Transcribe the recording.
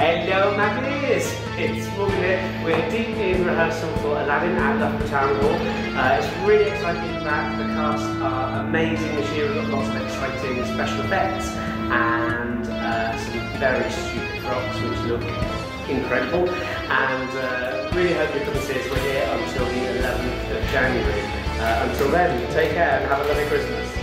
Hello my dears, it's Morgan here. We're deep in rehearsal for Aladdin at Loughborough Town Hall. It's really exciting for that. The cast are amazing this year. We've got lots of exciting special effects and some very stupid props which look incredible. And really hope you come and see us. We're here until the 11th of January. Until then, take care and have a lovely Christmas.